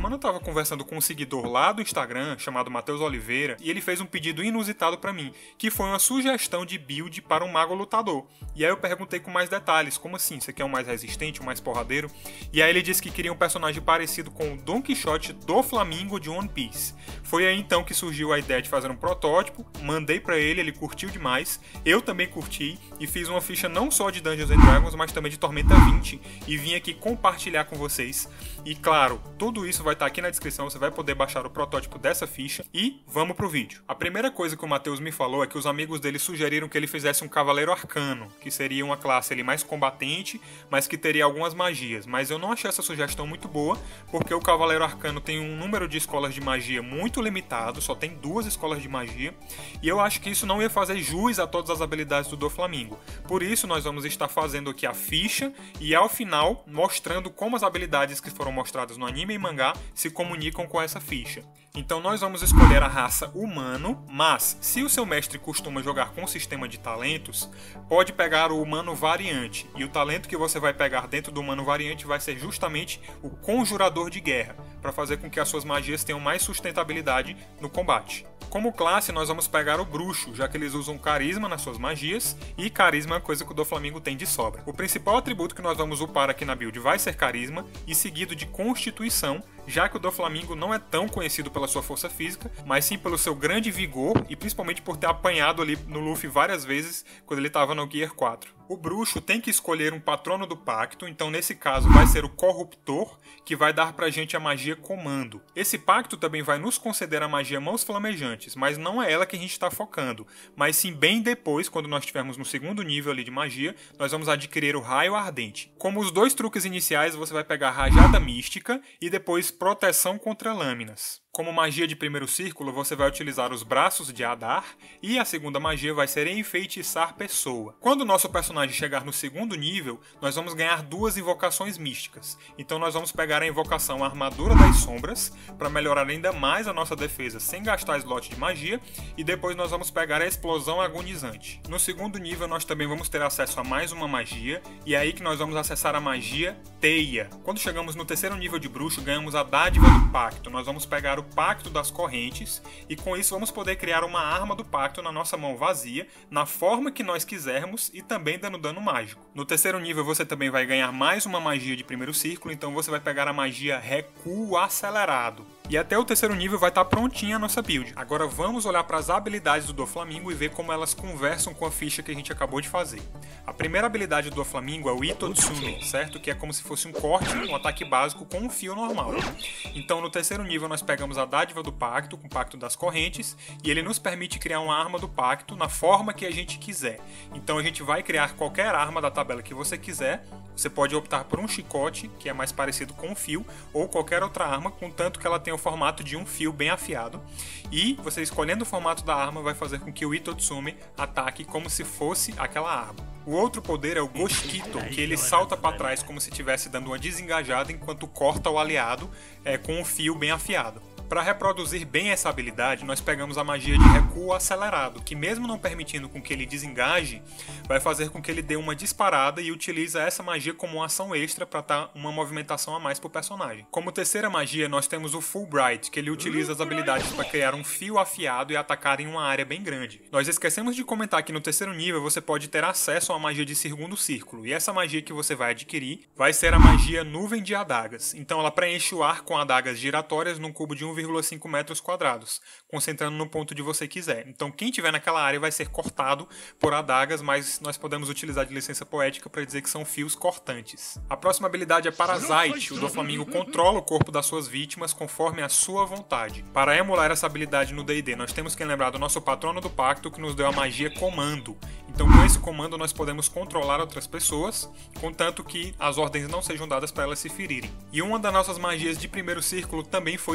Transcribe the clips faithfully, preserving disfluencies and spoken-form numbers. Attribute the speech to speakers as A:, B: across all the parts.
A: semana eu tava conversando com um seguidor lá do Instagram, chamado Matheus Oliveira, e ele fez um pedido inusitado pra mim, que foi uma sugestão de build para um mago lutador. E aí eu perguntei com mais detalhes, como assim? Você quer um mais resistente, um mais porradeiro? E aí ele disse que queria um personagem parecido com o Don Quixote do Flamingo de One Piece. Foi aí então que surgiu a ideia de fazer um protótipo, mandei pra ele, ele curtiu demais, eu também curti, e fiz uma ficha não só de Dungeons and Dragons, mas também de Tormenta vinte, e vim aqui compartilhar com vocês. E claro, tudo isso vai estar aqui na descrição, você vai poder baixar o protótipo dessa ficha, e vamos pro vídeo. A primeira coisa que o Matheus me falou é que os amigos dele sugeriram que ele fizesse um Cavaleiro Arcano, que seria uma classe ali mais combatente, mas que teria algumas magias, mas eu não achei essa sugestão muito boa, porque o Cavaleiro Arcano tem um número de escolas de magia muito limitado, só tem duas escolas de magia, e eu acho que isso não ia fazer jus a todas as habilidades do Doflamingo. Por isso nós vamos estar fazendo aqui a ficha, e ao final mostrando como as habilidades que foram mostradas no anime e mangá se comunicam com essa ficha. Então nós vamos escolher a raça humano, mas se o seu mestre costuma jogar com um sistema de talentos, pode pegar o humano variante, e o talento que você vai pegar dentro do humano variante vai ser justamente o Conjurador de Guerra, para fazer com que as suas magias tenham mais sustentabilidade no combate. Como classe, nós vamos pegar o Bruxo, já que eles usam carisma nas suas magias, e carisma é uma coisa que o Doflamingo tem de sobra. O principal atributo que nós vamos upar aqui na build vai ser carisma, e seguido de Constituição, já que o Doflamingo não é tão conhecido pela sua força física, mas sim pelo seu grande vigor, e principalmente por ter apanhado ali no Luffy várias vezes quando ele estava no Gear quatro. O Bruxo tem que escolher um patrono do pacto, então nesse caso vai ser o Corruptor, que vai dar pra gente a magia Comando. Esse pacto também vai nos conceder a magia Mãos Flamejantes, mas não é ela que a gente está focando, mas sim bem depois, quando nós estivermos no segundo nível ali de magia, nós vamos adquirir o Raio Ardente. Como os dois truques iniciais, você vai pegar Rajada Mística e depois Proteção contra Lâminas. Como magia de primeiro círculo, você vai utilizar os Braços de Adar, e a segunda magia vai ser Enfeitiçar Pessoa. Quando o nosso personagem chegar no segundo nível, nós vamos ganhar duas invocações místicas. Então nós vamos pegar a invocação Armadura das Sombras, para melhorar ainda mais a nossa defesa sem gastar slot de magia, e depois nós vamos pegar a Explosão Agonizante. No segundo nível nós também vamos ter acesso a mais uma magia, e é aí que nós vamos acessar a magia Teia. Quando chegamos no terceiro nível de Bruxo, ganhamos a Dádiva do Pacto. Nós vamos pegar o Pacto das Correntes, e com isso vamos poder criar uma arma do pacto na nossa mão vazia, na forma que nós quisermos, e também dando dano mágico. No terceiro nível você também vai ganhar mais uma magia de primeiro círculo, então você vai pegar a magia Recuo Acelerado. E até o terceiro nível vai estar prontinha a nossa build. Agora vamos olhar para as habilidades do Doflamingo e ver como elas conversam com a ficha que a gente acabou de fazer. A primeira habilidade do Doflamingo é o Itotsumi, certo? Que é como se fosse um corte, um ataque básico com um fio normal. Então no terceiro nível nós pegamos a Dádiva do Pacto, com o Pacto das Correntes, e ele nos permite criar uma arma do Pacto na forma que a gente quiser. Então a gente vai criar qualquer arma da tabela que você quiser. Você pode optar por um chicote, que é mais parecido com um fio, ou qualquer outra arma, contanto que ela tenha o formato de um fio bem afiado. E você escolhendo o formato da arma vai fazer com que o Itotsumi ataque como se fosse aquela arma. O outro poder é o Goshito, que ele salta para trás como se estivesse dando uma desengajada enquanto corta o aliado é, com um fio bem afiado. Para reproduzir bem essa habilidade, nós pegamos a magia de Recuo Acelerado, que mesmo não permitindo com que ele desengaje, vai fazer com que ele dê uma disparada e utiliza essa magia como uma ação extra para dar uma movimentação a mais para o personagem. Como terceira magia, nós temos o Fulbright, que ele utiliza as habilidades para criar um fio afiado e atacar em uma área bem grande. Nós esquecemos de comentar que no terceiro nível você pode ter acesso a uma magia de segundo círculo, e essa magia que você vai adquirir vai ser a magia Nuvem de Adagas. Então ela preenche o ar com adagas giratórias num cubo de um vírgula cinco metros quadrados, concentrando no ponto de você quiser. Então quem estiver naquela área vai ser cortado por adagas, mas nós podemos utilizar de licença poética para dizer que são fios cortantes. A próxima habilidade é Parasite. O Doflamingo controla o corpo das suas vítimas conforme a sua vontade. Para emular essa habilidade no D e D, nós temos que lembrar do nosso patrono do pacto, que nos deu a magia Comando. Então com esse comando nós podemos controlar outras pessoas, contanto que as ordens não sejam dadas para elas se ferirem. E uma das nossas magias de primeiro círculo também foi Enfeitiçar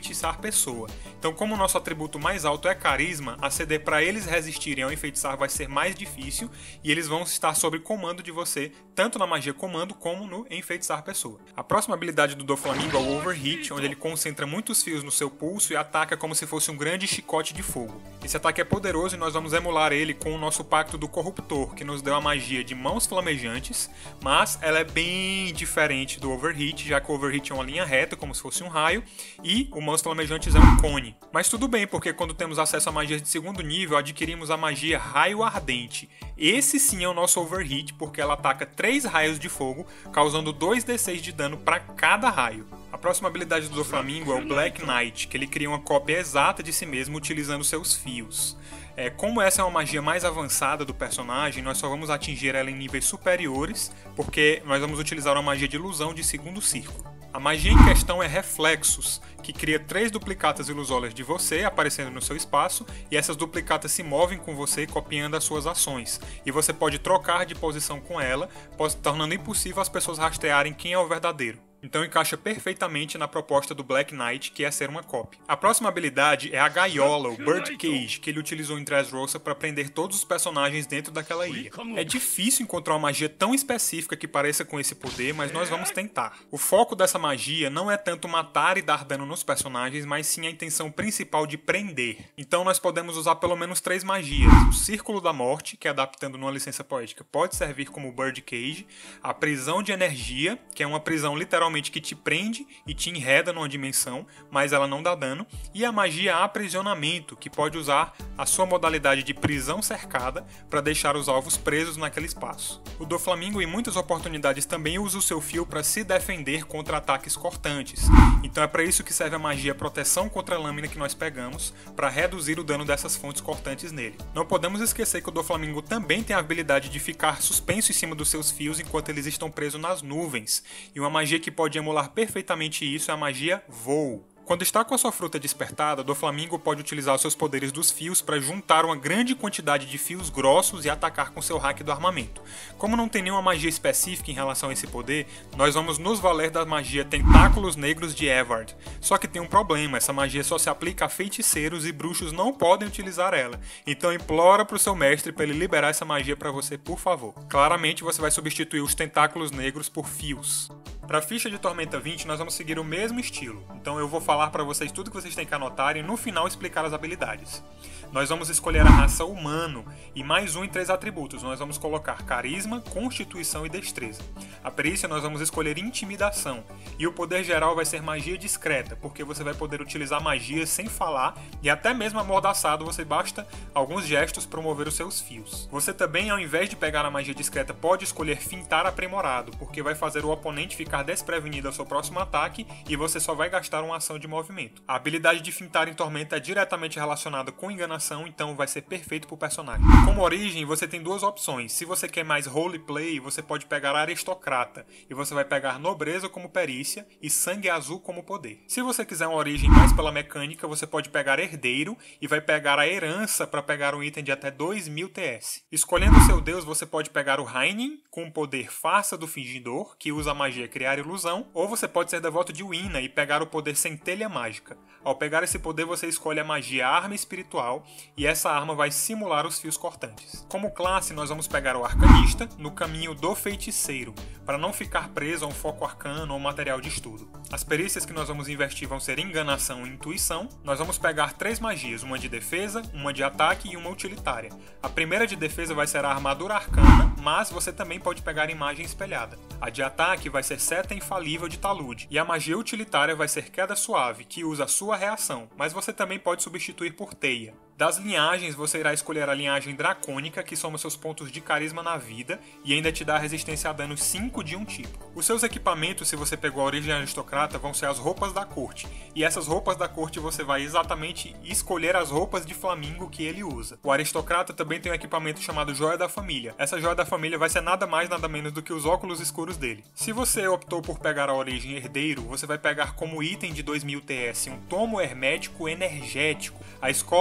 A: enfeitiçar pessoa. Então, como o nosso atributo mais alto é carisma, a C D para eles resistirem ao enfeitiçar vai ser mais difícil e eles vão estar sob comando de você, tanto na magia comando como no enfeitiçar pessoa. A próxima habilidade do Doflamingo é o Overheat, onde ele concentra muitos fios no seu pulso e ataca como se fosse um grande chicote de fogo. Esse ataque é poderoso e nós vamos emular ele com o nosso pacto do Corruptor, que nos deu a magia de mãos flamejantes, mas ela é bem diferente do Overheat, já que o Overheat é uma linha reta, como se fosse um raio, e o mãos flamejantes é um cone. Mas tudo bem, porque quando temos acesso a magias de segundo nível, adquirimos a magia Raio Ardente. Esse sim é o nosso Overheat, porque ela ataca três raios de fogo, causando dois d seis de dano para cada raio. A próxima habilidade do Doflamingo é o Black Knight, que ele cria uma cópia exata de si mesmo utilizando seus fios. É, como essa é uma magia mais avançada do personagem, nós só vamos atingir ela em níveis superiores, porque nós vamos utilizar uma magia de ilusão de segundo círculo. A magia em questão é Reflexos, que cria três duplicatas ilusórias de você aparecendo no seu espaço, e essas duplicatas se movem com você copiando as suas ações, e você pode trocar de posição com ela, tornando impossível as pessoas rastrearem quem é o verdadeiro. Então encaixa perfeitamente na proposta do Black Knight, que é ser uma cópia. A próxima habilidade é a Gaiola, o Bird Cage, que ele utilizou em Dressrosa para prender todos os personagens dentro daquela ilha. É difícil encontrar uma magia tão específica que pareça com esse poder, mas nós vamos tentar. O foco dessa magia não é tanto matar e dar dano nos personagens, mas sim a intenção principal de prender. Então nós podemos usar pelo menos três magias. O Círculo da Morte, que adaptando numa licença poética pode servir como Bird Cage. A Prisão de Energia, que é uma prisão literalmente que te prende e te enreda numa dimensão, mas ela não dá dano, e a magia Aprisionamento, que pode usar a sua modalidade de prisão cercada para deixar os alvos presos naquele espaço. O Doflamingo em muitas oportunidades também usa o seu fio para se defender contra ataques cortantes, então é para isso que serve a magia Proteção contra a Lâmina que nós pegamos, para reduzir o dano dessas fontes cortantes nele. Não podemos esquecer que o Doflamingo também tem a habilidade de ficar suspenso em cima dos seus fios enquanto eles estão presos nas nuvens, e uma magia que pode emular perfeitamente isso é a magia Voo. Quando está com a sua fruta despertada, Doflamingo pode utilizar os seus poderes dos fios para juntar uma grande quantidade de fios grossos e atacar com seu hack do armamento. Como não tem nenhuma magia específica em relação a esse poder, nós vamos nos valer da magia Tentáculos Negros de Evard. Só que tem um problema, essa magia só se aplica a feiticeiros e bruxos não podem utilizar ela. Então implora para o seu mestre para ele liberar essa magia para você, por favor. Claramente você vai substituir os Tentáculos Negros por fios. Para a ficha de Tormenta vinte, nós vamos seguir o mesmo estilo. Então eu vou falar para vocês tudo que vocês têm que anotar e no final explicar as habilidades. Nós vamos escolher a raça humano e mais um em três atributos. Nós vamos colocar carisma, constituição e destreza. A perícia nós vamos escolher intimidação. E o poder geral vai ser magia discreta, porque você vai poder utilizar magia sem falar e até mesmo amordaçado você basta alguns gestos para mover os seus fios. Você também, ao invés de pegar a magia discreta, pode escolher fintar aprimorado, porque vai fazer o oponente ficar desprevenido ao seu próximo ataque e você só vai gastar uma ação de movimento. A habilidade de fintar em Tormenta é diretamente relacionada com enganação, então vai ser perfeito pro personagem. Como origem, você tem duas opções. Se você quer mais roleplay, você pode pegar Aristocrata, e você vai pegar Nobreza como perícia e Sangue Azul como poder. Se você quiser uma origem mais pela mecânica, você pode pegar Herdeiro e vai pegar a Herança para pegar um item de até dois mil T S. Escolhendo seu deus, você pode pegar o Heinin com o poder Farsa do Fingidor, que usa a magia Criar Ilusão, ou você pode ser devoto de Wina e pegar o poder Centelha Mágica. Ao pegar esse poder, você escolhe a magia Arma Espiritual, e essa arma vai simular os fios cortantes. Como classe, nós vamos pegar o Arcanista no caminho do Feiticeiro, para não ficar preso a um foco arcano ou material de estudo. As perícias que nós vamos investir vão ser Enganação e Intuição. Nós vamos pegar três magias, uma de defesa, uma de ataque e uma utilitária. A primeira de defesa vai ser a Armadura Arcana, mas você também pode pegar Imagem Espelhada. A de ataque vai ser Seta Infalível de Talude, e a magia utilitária vai ser Queda Suave, que usa a sua reação, mas você também pode substituir por Teia. Das linhagens, você irá escolher a linhagem Dracônica, que soma seus pontos de carisma na vida e ainda te dá resistência a dano cinco de um tipo. Os seus equipamentos, se você pegou a origem aristocrata, vão ser as roupas da corte, e essas roupas da corte você vai exatamente escolher as roupas de Flamingo que ele usa. O aristocrata também tem um equipamento chamado Joia da Família. Essa Joia da Família vai ser nada mais nada menos do que os óculos escuros dele. Se você optou por pegar a origem Herdeiro, você vai pegar como item de dois mil T S um Tomo Hermético Energético. A escola que você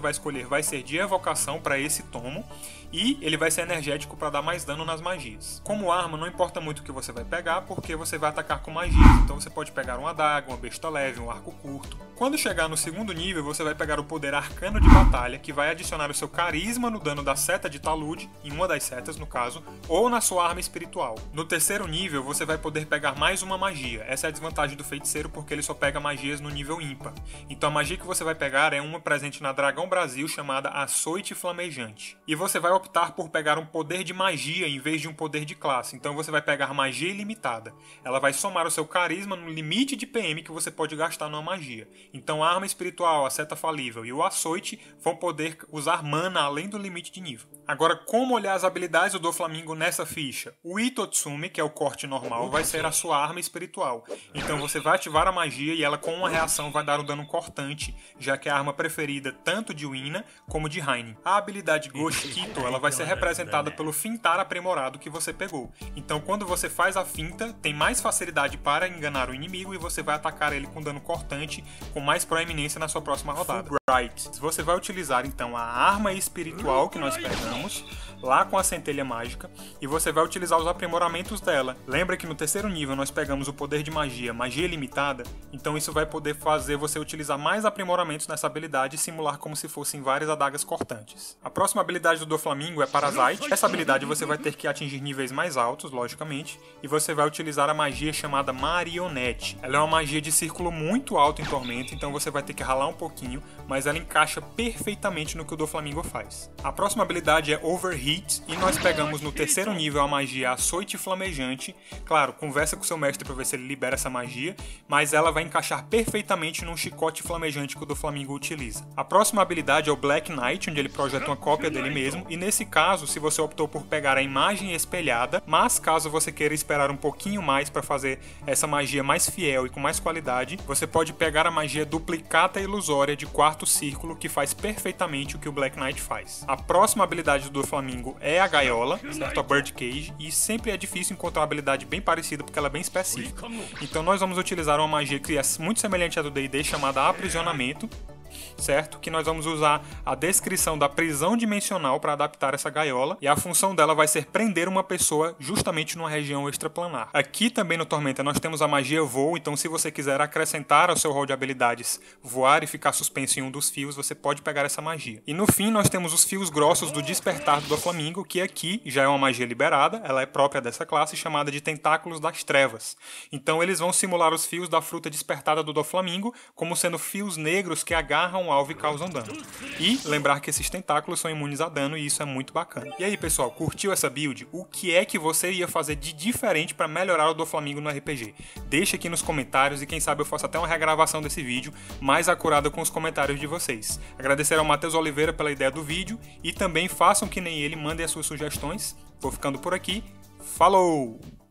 A: vai escolher vai ser de evocação para esse tomo, e ele vai ser energético para dar mais dano nas magias. Como arma, não importa muito o que você vai pegar, porque você vai atacar com magias, então você pode pegar uma adaga, uma besta leve, um arco curto. Quando chegar no segundo nível, você vai pegar o poder arcano de batalha, que vai adicionar o seu carisma no dano da seta de talude, em uma das setas no caso, ou na sua arma espiritual. No terceiro nível, você vai poder pegar mais uma magia. Essa é a desvantagem do feiticeiro, porque ele só pega magias no nível ímpar. Então a magia que você vai pegar é uma presente na Dragão Brasil, chamada Açoite Flamejante. E você vai optar por pegar um poder de magia em vez de um poder de classe. Então você vai pegar magia ilimitada. Ela vai somar o seu carisma no limite de P M que você pode gastar numa magia. Então a arma espiritual, a seta falível e o açoite vão poder usar mana além do limite de nível. Agora, como olhar as habilidades do Doflamingo nessa ficha? O Itotsumi, que é o corte normal, vai ser a sua arma espiritual. Então você vai ativar a magia e ela com uma reação vai dar um dano cortante, já que é a arma preferida tanto de Wina como de Heine. A habilidade Goshikito, ela vai ser representada pelo fintar aprimorado que você pegou. Então quando você faz a finta, tem mais facilidade para enganar o inimigo e você vai atacar ele com dano cortante, com mais proeminência na sua próxima rodada. Fulbright. Você vai utilizar então a arma espiritual que nós pegamos lá com a centelha mágica, e você vai utilizar os aprimoramentos dela. Lembra que no terceiro nível nós pegamos o poder de magia, magia ilimitada, então isso vai poder fazer você utilizar mais aprimoramentos nessa habilidade e simular como se fossem várias adagas cortantes. A próxima habilidade do Doflamingo é Parasite. Essa habilidade você vai ter que atingir níveis mais altos, logicamente, e você vai utilizar a magia chamada Marionete. Ela é uma magia de círculo muito alto em Tormenta, então você vai ter que ralar um pouquinho, mas ela encaixa perfeitamente no que o Doflamingo faz. A próxima habilidade é Overheat, e nós pegamos no terceiro nível a magia Açoite Flamejante. Claro, conversa com seu mestre para ver se ele libera essa magia, mas ela vai encaixar perfeitamente num chicote flamejante que o Doflamingo utiliza. A próxima habilidade é o Black Knight, onde ele projeta uma cópia dele mesmo, e nesse caso, se você optou por pegar a imagem espelhada, mas caso você queira esperar um pouquinho mais para fazer essa magia mais fiel e com mais qualidade, você pode pegar a magia Duplicata Ilusória de quarto círculo, que faz perfeitamente o que o Black Knight faz. A próxima habilidade do Doflamingo é a gaiola, certo? A Bird Cage, e sempre é difícil encontrar uma habilidade bem parecida porque ela é bem específica. Então nós vamos utilizar uma magia que é muito semelhante à do D e D, chamada Aprisionamento, certo? Que nós vamos usar a descrição da prisão dimensional para adaptar essa gaiola, e a função dela vai ser prender uma pessoa justamente numa região extraplanar. Aqui também no Tormenta nós temos a magia Voo, então se você quiser acrescentar ao seu rol de habilidades voar e ficar suspenso em um dos fios, você pode pegar essa magia. E no fim nós temos os fios grossos do Despertar do Doflamingo, que aqui já é uma magia liberada, ela é própria dessa classe, chamada de Tentáculos das Trevas. Então eles vão simular os fios da fruta despertada do Doflamingo como sendo fios negros que agarram um alvo e causam dano. E lembrar que esses tentáculos são imunes a dano, e isso é muito bacana. E aí, pessoal, curtiu essa build? O que é que você ia fazer de diferente para melhorar o Doflamingo no R P G? Deixa aqui nos comentários, e quem sabe eu faço até uma regravação desse vídeo mais acurada com os comentários de vocês. Agradecer ao Matheus Oliveira pela ideia do vídeo, e também façam que nem ele, mandem as suas sugestões. Vou ficando por aqui. Falou!